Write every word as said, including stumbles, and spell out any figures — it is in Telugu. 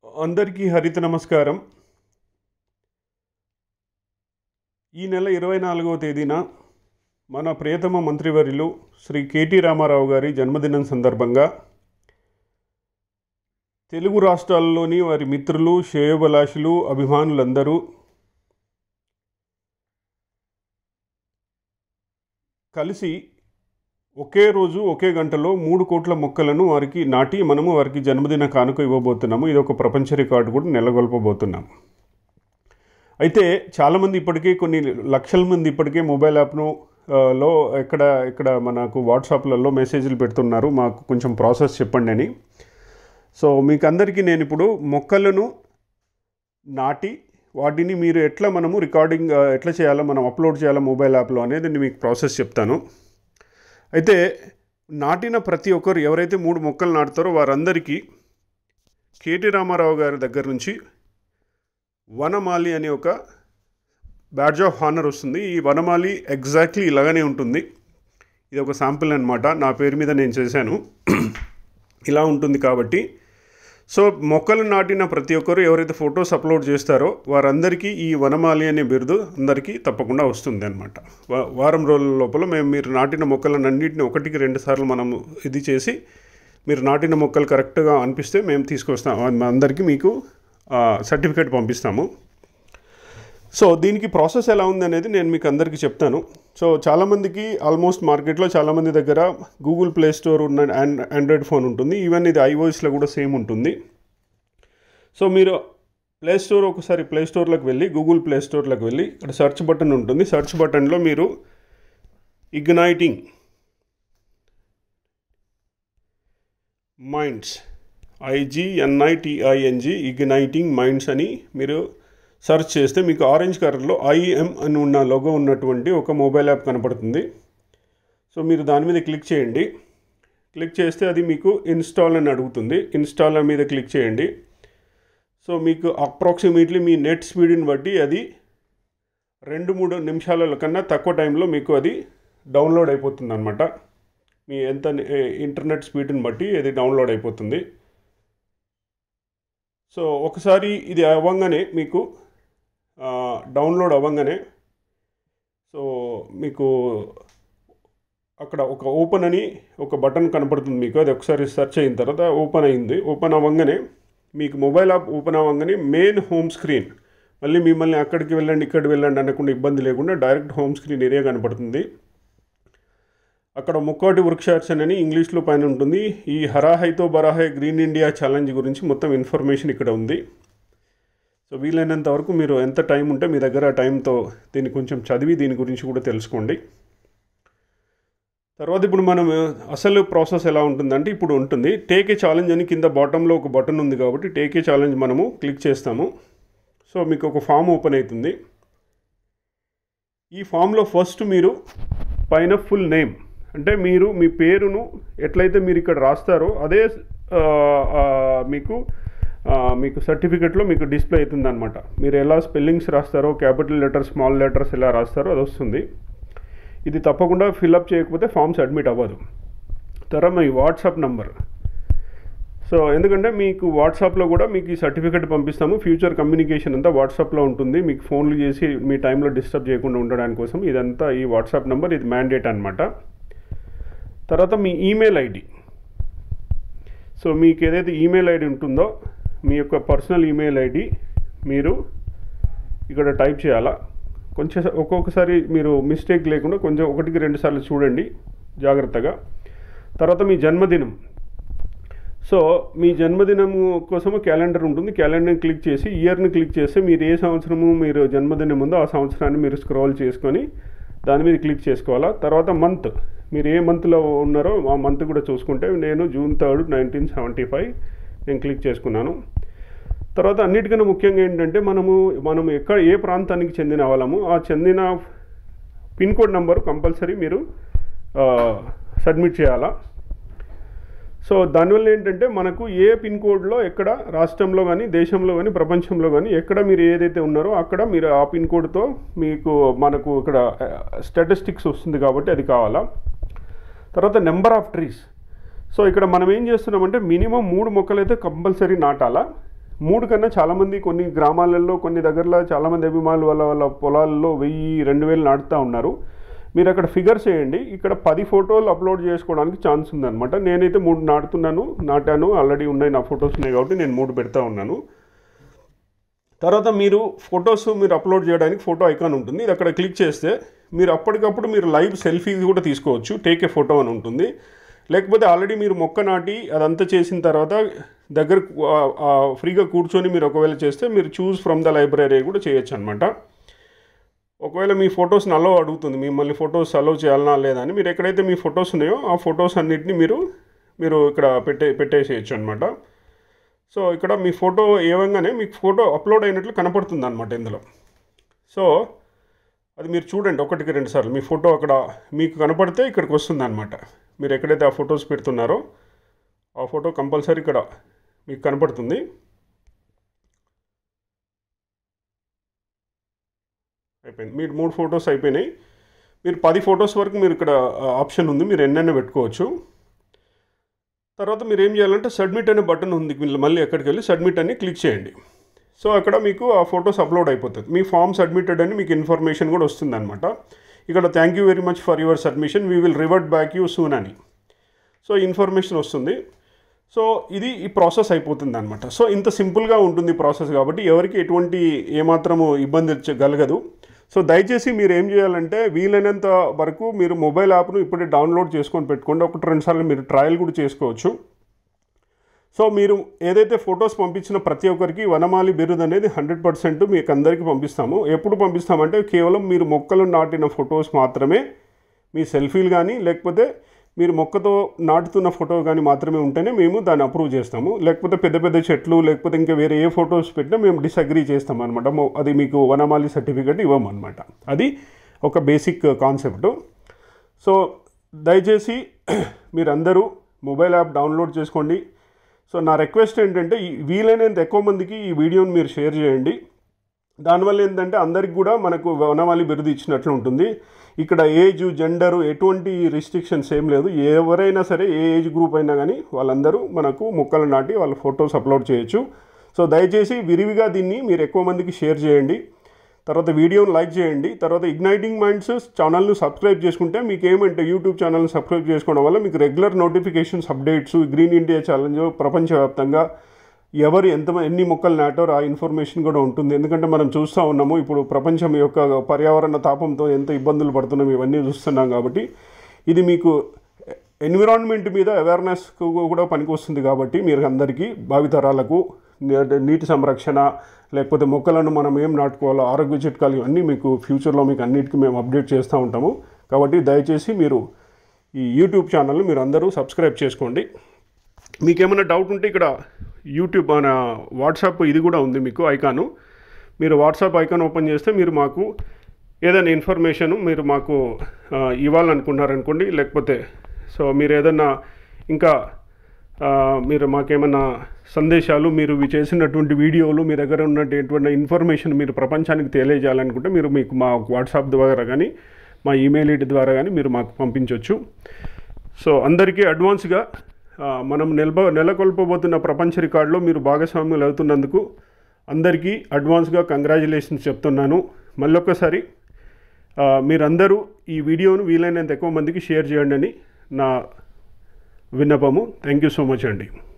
అందరికీ హరిత నమస్కారం. ఈ నెల ఇరవై నాలుగవ తేదీన మన ప్రియతమ మంత్రివర్యులు శ్రీ కేటీ రామారావు గారి జన్మదినం సందర్భంగా తెలుగు రాష్ట్రాల్లోని వారి మిత్రులు, శ్రేయోభిలాషులు, అభిమానులందరూ కలిసి ఒకే రోజు ఒకే గంటలో మూడు కోట్ల మొక్కలను వారికి నాటి మనము వారికి జన్మదిన కానుక ఇవ్వబోతున్నాము. ఇది ఒక ప్రపంచ రికార్డు కూడా నెలకొల్పబోతున్నాము. అయితే చాలామంది ఇప్పటికే కొన్ని లక్షల మంది ఇప్పటికే మొబైల్ యాప్ను లో ఇక్కడ ఇక్కడ మనకు వాట్సాప్లలో మెసేజ్లు పెడుతున్నారు, మాకు కొంచెం ప్రాసెస్ చెప్పండి అని. సో మీకు అందరికీ నేను ఇప్పుడు మొక్కలను నాటి వాటిని మీరు ఎట్లా మనము రికార్డింగ్ ఎట్లా చేయాలో, మనం అప్లోడ్ చేయాలో మొబైల్ యాప్లో అనేది నేను మీకు ప్రాసెస్ చెప్తాను. అయితే నాటిన ప్రతి ఒక్కరు ఎవరైతే మూడు మొక్కలు నాటుతారో వారందరికీ కేటీ రామారావు గారి దగ్గర నుంచి వనమాలి అనే ఒక బ్యాడ్జ్ ఆఫ్ హానర్ వస్తుంది. ఈ వనమాలి ఎగ్జాక్ట్లీ ఇలాగనే ఉంటుంది. ఇది ఒక శాంపిల్ అనమాట, నా పేరు మీద నేను చేశాను. ఇలా ఉంటుంది. కాబట్టి సో మొక్కలు నాటిన ప్రతి ఒక్కరు ఎవరైతే ఫొటోస్ అప్లోడ్ చేస్తారో వారందరికీ ఈ వనమాలి అనే బిరుదు అందరికీ తప్పకుండా వస్తుంది అనమాట. వారం రోజుల లోపల మేము మీరు నాటిన మొక్కలను అన్నింటినీ ఒకటికి రెండు సార్లు మనము ఇది చేసి మీరు నాటిన మొక్కలు కరెక్ట్గా అనిపిస్తే మేము తీసుకొస్తాం, అందరికీ మీకు సర్టిఫికేట్ పంపిస్తాము. సో దీనికి ప్రాసెస్ ఎలా ఉంది అనేది నేను మీకు అందరికీ చెప్తాను. సో చాలామందికి ఆల్మోస్ట్ మార్కెట్లో చాలామంది దగ్గర గూగుల్ ప్లే స్టోర్ ఉన్న అండ్ ఆండ్రాయిడ్ ఫోన్ ఉంటుంది. ఈవెన్ ఇది ఐఓఎస్లో కూడా సేమ్ ఉంటుంది. సో మీరు ప్లే స్టోర్ ఒకసారి ప్లే స్టోర్లోకి వెళ్ళి గూగుల్ ప్లే స్టోర్లోకి వెళ్ళి ఇక్కడ సెర్చ్ బటన్ ఉంటుంది. సెర్చ్ బటన్లో మీరు ఇగ్నైటింగ్ మైండ్స్ ఐజిఎన్ఐటిఐఎన్జి ఇగ్నైటింగ్ మైండ్స్ అని మీరు సెర్చ్ చేస్తే మీకు ఆరెంజ్ కలర్లో ఐఎం అని ఉన్న లోగో ఉన్నటువంటి ఒక మొబైల్ యాప్ కనపడుతుంది. సో మీరు దాని మీద క్లిక్ చేయండి. క్లిక్ చేస్తే అది మీకు ఇన్స్టాల్ అని అడుగుతుంది. ఇన్స్టాల్ మీద క్లిక్ చేయండి. సో మీకు అప్రాక్సిమేట్లీ మీ నెట్ స్పీడ్ని బట్టి అది రెండు మూడు నిమిషాల కన్నా తక్కువ టైంలో మీకు అది డౌన్లోడ్ అయిపోతుంది అనమాట. మీ ఎంత ఇంటర్నెట్ స్పీడ్ని బట్టి అది డౌన్లోడ్ అయిపోతుంది. సో ఒకసారి ఇది అవ్వగానే మీకు డౌన్లోడ్ అవ్వగానే సో మీకు అక్కడ ఒక ఓపెన్ అని ఒక బటన్ కనపడుతుంది మీకు. అది ఒకసారి సెర్చ్ అయిన తర్వాత ఓపెన్ అయింది. ఓపెన్ అవ్వగానే మీకు మొబైల్ యాప్ ఓపెన్ అవ్వగానే మెయిన్ హోమ్ స్క్రీన్, మళ్ళీ మిమ్మల్ని అక్కడికి వెళ్ళండి ఇక్కడికి వెళ్ళండి అనకుండా ఇబ్బంది లేకుండా డైరెక్ట్ హోమ్ స్క్రీన్ ఏరియా కనపడుతుంది. అక్కడ ముక్కోటి వృక్షార్చన అని ఇంగ్లీష్లో పైన ఉంటుంది. ఈ హరాహైతో బరాహై గ్రీన్ ఇండియా ఛాలెంజ్ గురించి మొత్తం ఇన్ఫర్మేషన్ ఇక్కడ ఉంది. సో వీలైనంత వరకు మీరు ఎంత టైం ఉంటే మీ దగ్గర టైంతో దీన్ని కొంచెం చదివి దీని గురించి కూడా తెలుసుకోండి. తర్వాత ఇప్పుడు మనం అసలు ప్రాసెస్ ఎలా ఉంటుందంటే ఇప్పుడు ఉంటుంది టేక్ ఏ ఛాలెంజ్ అని కింద బాటంలో ఒక బటన్ ఉంది కాబట్టి టేక్ ఏ ఛాలెంజ్ మనము క్లిక్ చేస్తాము. సో మీకు ఒక ఫామ్ ఓపెన్ అవుతుంది. ఈ ఫామ్లో ఫస్ట్ మీరు పైన ఫుల్ నేమ్ అంటే మీరు మీ పేరును ఎట్లయితే మీరు ఇక్కడ రాస్తారో అదే మీకు మీకు సర్టిఫికెట్లో మీకు డిస్ప్లే అవుతుంది అనమాట. మీరు ఎలా స్పెల్లింగ్స్ రాస్తారో, క్యాపిటల్ లెటర్స్, స్మాల్ లెటర్స్ ఎలా రాస్తారో అది వస్తుంది. ఇది తప్పకుండా ఫిల్అప్ చేయకపోతే ఫామ్ సబ్మిట్ అవ్వదు. తర్వాత మీ వాట్సాప్ నంబర్. సో ఎందుకంటే మీకు వాట్సాప్లో కూడా మీకు ఈ సర్టిఫికెట్ పంపిస్తాము. ఫ్యూచర్ కమ్యూనికేషన్ అంతా వాట్సాప్లో ఉంటుంది. మీకు ఫోన్లు చేసి మీ టైంలో డిస్టర్బ్ చేయకుండా ఉండడానికి కోసం ఇదంతా ఈ వాట్సాప్ నెంబర్ ఇది మ్యాండేట్ అనమాట. తర్వాత మీ ఈమెయిల్ ఐడి. సో మీకు ఏదైతే ఈమెయిల్ ఐడి ఉంటుందో మీ యొక్క పర్సనల్ ఈమెయిల్ ఐడి మీరు ఇక్కడ టైప్ చేయాలా. కొంచెం ఒక్కొక్కసారి మీరు మిస్టేక్ లేకుండా కొంచెం ఒకటికి రెండు సార్లు చూడండి జాగ్రత్తగా. తర్వాత మీ జన్మదినం. సో మీ జన్మదినము కోసము క్యాలెండర్ ఉంటుంది. క్యాలెండర్ని క్లిక్ చేసి ఇయర్ని క్లిక్ చేస్తే మీరు ఏ సంవత్సరము మీరు జన్మదినం ఉందో ఆ సంవత్సరాన్ని మీరు స్క్రోల్ చేసుకొని దాని మీద క్లిక్ చేసుకోవాలా. తర్వాత మంత్, మీరు ఏ మంత్లో ఉన్నారో ఆ మంత్ కూడా చూసుకుంటే నేను June third nineteen seventy five నేను క్లిక్ చేసుకున్నాను. తర్వాత అన్నిటికన్నా ముఖ్యంగా ఏంటంటే మనము మనం ఎక్కడ ఏ ప్రాంతానికి చెందిన వాళ్ళము ఆ చెందిన పిన్ కోడ్ నెంబరు కంపల్సరీ మీరు సబ్మిట్ చేయాలా. సో దానివల్ల ఏంటంటే మనకు ఏ పిన్ కోడ్లో ఎక్కడ రాష్ట్రంలో కానీ దేశంలో కానీ ప్రపంచంలో కానీ ఎక్కడ మీరు ఏదైతే ఉన్నారో అక్కడ మీరు ఆ పిన్ కోడ్తో మీకు మనకు ఇక్కడ స్టాటిస్టిక్స్ వస్తుంది కాబట్టి అది కావాలా. తర్వాత నెంబర్ ఆఫ్ ట్రీస్. సో ఇక్కడ మనం ఏం చేస్తున్నామంటే మినిమం మూడు మొక్కలు అయితే కంపల్సరీ నాటాలా. మూడు కన్నా చాలామంది కొన్ని గ్రామాలలో కొన్ని దగ్గరలో చాలామంది అభిమానులు వాళ్ళ వాళ్ళ పొలాల్లో వెయ్యి రెండు వేలు నాటుతూ ఉన్నారు. మీరు అక్కడ ఫిగర్స్ వేయండి. ఇక్కడ పది ఫోటోలు అప్లోడ్ చేసుకోవడానికి ఛాన్స్ ఉందన్నమాట. నేనైతే మూడు నాటుతున్నాను, నాటాను, ఆల్రెడీ ఉన్నాయి, నా ఫొటోస్ ఉన్నాయి కాబట్టి నేను మూడు పెడతా ఉన్నాను. తర్వాత మీరు ఫొటోస్ మీరు అప్లోడ్ చేయడానికి ఫోటో ఐకాన్ ఉంటుంది. ఇది అక్కడ క్లిక్ చేస్తే మీరు అప్పటికప్పుడు మీరు లైవ్ సెల్ఫీస్ కూడా తీసుకోవచ్చు. టేక్ ఏ ఫోటో అని ఉంటుంది. లేకపోతే ఆల్రెడీ మీరు మొక్క నాటి అదంతా చేసిన తర్వాత దగ్గర ఫ్రీగా కూర్చొని మీరు ఒకవేళ చేస్తే మీరు చూస్ ఫ్రమ్ ద లైబ్రరీ కూడా చేయొచ్చు అనమాట. ఒకవేళ మీ ఫొటోస్ని అలో అడుగుతుంది, మిమ్మల్ని ఫొటోస్ అలో చేయాలన్నా లేదా అని, మీరు ఎక్కడైతే మీ ఫొటోస్ ఉన్నాయో ఆ ఫొటోస్ అన్నిటిని మీరు మీరు ఇక్కడ పెట్టే పెట్టేసేయచ్చు అనమాట. సో ఇక్కడ మీ ఫోటో ఏవంగానే మీకు ఫోటో అప్లోడ్ అయినట్లు కనపడుతుంది అనమాట ఇందులో. సో అది మీరు చూడండి ఒకటికి రెండు సార్లు మీ ఫోటో అక్కడ మీకు కనపడితే ఇక్కడికి వస్తుంది అనమాట. మీరు ఎక్కడైతే ఆ ఫొటోస్ పెడుతున్నారో ఆ ఫోటో కంపల్సరీ ఇక్కడ మీకు కనపడుతుంది. అయిపోయింది, మీరు మూడు ఫొటోస్ అయిపోయినాయి. మీరు పది ఫొటోస్ వరకు మీరు ఇక్కడ ఆప్షన్ ఉంది, మీరు ఎన్నైనా పెట్టుకోవచ్చు. తర్వాత మీరు ఏం చేయాలంటే సబ్మిట్ అనే బటన్ ఉంది, మళ్ళీ ఎక్కడికి వెళ్ళి సబ్మిట్ అని క్లిక్ చేయండి. సో అక్కడ మీకు ఆ ఫొటోస్ అప్లోడ్ అయిపోతుంది. మీ ఫామ్ సబ్మిటెడ్ అని మీకు ఇన్ఫర్మేషన్ కూడా వస్తుంది అనమాట. ఇక్కడ thank you very much for your submission, we will revert back you soon అని సో ఇన్ఫర్మేషన్ వస్తుంది. సో ఇది ఈ ప్రాసెస్ అయిపోతుంది అనమాట. సో ఇంత సింపుల్గా ఉంటుంది ప్రాసెస్ కాబట్టి ఎవరికి ఎటువంటి ఏమాత్రము ఇబ్బంది కలగదు. సో దయచేసి మీరు ఏం చేయాలంటే వీలైనంత వరకు మీరు మొబైల్ యాప్ను ఇప్పుడే డౌన్లోడ్ చేసుకొని పెట్టుకోండి. ఒకటి రెండు సార్లు మీరు ట్రయల్ కూడా చేసుకోవచ్చు. సో మీరు ఏదైతే ఫొటోస్ పంపించిన ప్రతి ఒక్కరికి వనమాలి బిరుదు అనేది హండ్రెడ్ పర్సెంట్ మీకు అందరికీ పంపిస్తాము. ఎప్పుడు పంపిస్తామంటే కేవలం మీరు మొక్కలు నాటిన ఫొటోస్ మాత్రమే, మీ సెల్ఫీలు కానీ లేకపోతే మీరు మొక్కతో నాటుతున్న ఫోటో కానీ మాత్రమే ఉంటేనే మేము దాన్ని అప్రూవ్ చేస్తాము. లేకపోతే పెద్ద పెద్ద చెట్లు లేకపోతే ఇంకా వేరే ఏ ఫొటోస్ పెట్టినా మేము డిసగ్రీ చేస్తాం అనమాట. అది మీకు వనమాలి సర్టిఫికేట్ ఇవ్వమన్నమాట. అది ఒక బేసిక్ కాన్సెప్ట్. సో దయచేసి మీరందరూ మొబైల్ యాప్ డౌన్లోడ్ చేసుకోండి. సో నా రిక్వెస్ట్ ఏంటంటే వీలైనంత ఎక్కువ మందికి ఈ వీడియోని మీరు షేర్ చేయండి. దానివల్ల ఏంటంటే అందరికి కూడా మనకు వనమాలి బిరుదు ఇచ్చినట్లు ఉంటుంది. ఇక్కడ ఏజ్ జెండరు ఎటువంటి రిస్ట్రిక్షన్స్ ఏం లేదు. ఎవరైనా సరే ఏ ఏజ్ గ్రూప్ అయినా కానీ వాళ్ళందరూ మనకు మొక్కలు నాటి వాళ్ళ ఫొటోస్ అప్లోడ్ చేయొచ్చు. సో దయచేసి విరివిగా దీన్ని మీరు ఎక్కువ మందికి షేర్ చేయండి. తర్వాత వీడియోని లైక్ చేయండి. తర్వాత ఇగ్నైటింగ్ మైండ్స్ ఛానల్ను సబ్స్క్రైబ్ చేసుకుంటే మీకు ఏమంటే యూట్యూబ్ ఛానల్ని సబ్స్క్రైబ్ చేసుకోవడం వల్ల మీకు regular notifications updates green India challenge ప్రపంచవ్యాప్తంగా ఎవరు ఎంత ఎన్ని మొక్కలు నాటారో ఆ ఇన్ఫర్మేషన్ కూడా ఉంటుంది. ఎందుకంటే మనం చూస్తూ ఉన్నాము ఇప్పుడు ప్రపంచం యొక్క పర్యావరణ తాపంతో ఎంత ఇబ్బందులు పడుతున్నాం ఇవన్నీ చూస్తున్నాం. కాబట్టి ఇది మీకు ఎన్విరాన్మెంట్ మీద అవేర్నెస్ కూడా పనికొస్తుంది. కాబట్టి మీరు అందరికీ భావితరాలకు నీటి సంరక్షణ లేకపోతే మొక్కలను మనం ఏం నాటుకోవాలో ఆరోగ్య చిట్కాలు ఇవన్నీ మీకు ఫ్యూచర్లో మీకు అన్నిటికీ మేము అప్డేట్ చేస్తూ ఉంటాము. కాబట్టి దయచేసి మీరు ఈ యూట్యూబ్ ఛానల్ని మీరు అందరూ సబ్స్క్రైబ్ చేసుకోండి. మీకు ఏమైనా డౌట్ ఉంటే ఇక్కడ యూట్యూబ్ మన వాట్సాప్ ఇది కూడా ఉంది మీకు ఐకాను. మీరు వాట్సాప్ ఐకాన్ ఓపెన్ చేస్తే మీరు మాకు ఏదైనా ఇన్ఫర్మేషను మీరు మాకు ఇవ్వాలనుకున్నారనుకోండి, లేకపోతే సో మీరు ఏదైనా ఇంకా మీరు మాకేమైనా సందేశాలు మీరు చేసినటువంటి వీడియోలు మీ దగ్గర ఉన్నటువంటి ఇన్ఫర్మేషన్ మీరు ప్రపంచానికి తెలియజేయాలనుకుంటే మీరు మీకు మా వాట్సాప్ ద్వారా కానీ మా ఈమెయిల్ ఐడి ద్వారా కానీ మీరు మాకు పంపించవచ్చు. సో అందరికీ అడ్వాన్స్గా మనం నెలబ నెలకొల్పబోతున్న ప్రపంచ రికార్డులో మీరు భాగస్వాములు అవుతున్నందుకు అందరికీ అడ్వాన్స్గా కంగ్రాచులేషన్స్ చెప్తున్నాను. మళ్ళొక్కసారి మీరందరూ ఈ వీడియోను వీలైనంత ఎక్కువ మందికి షేర్ చేయండి అని నా విన్నపము. థ్యాంక్ యూ సో మచ్ అండి.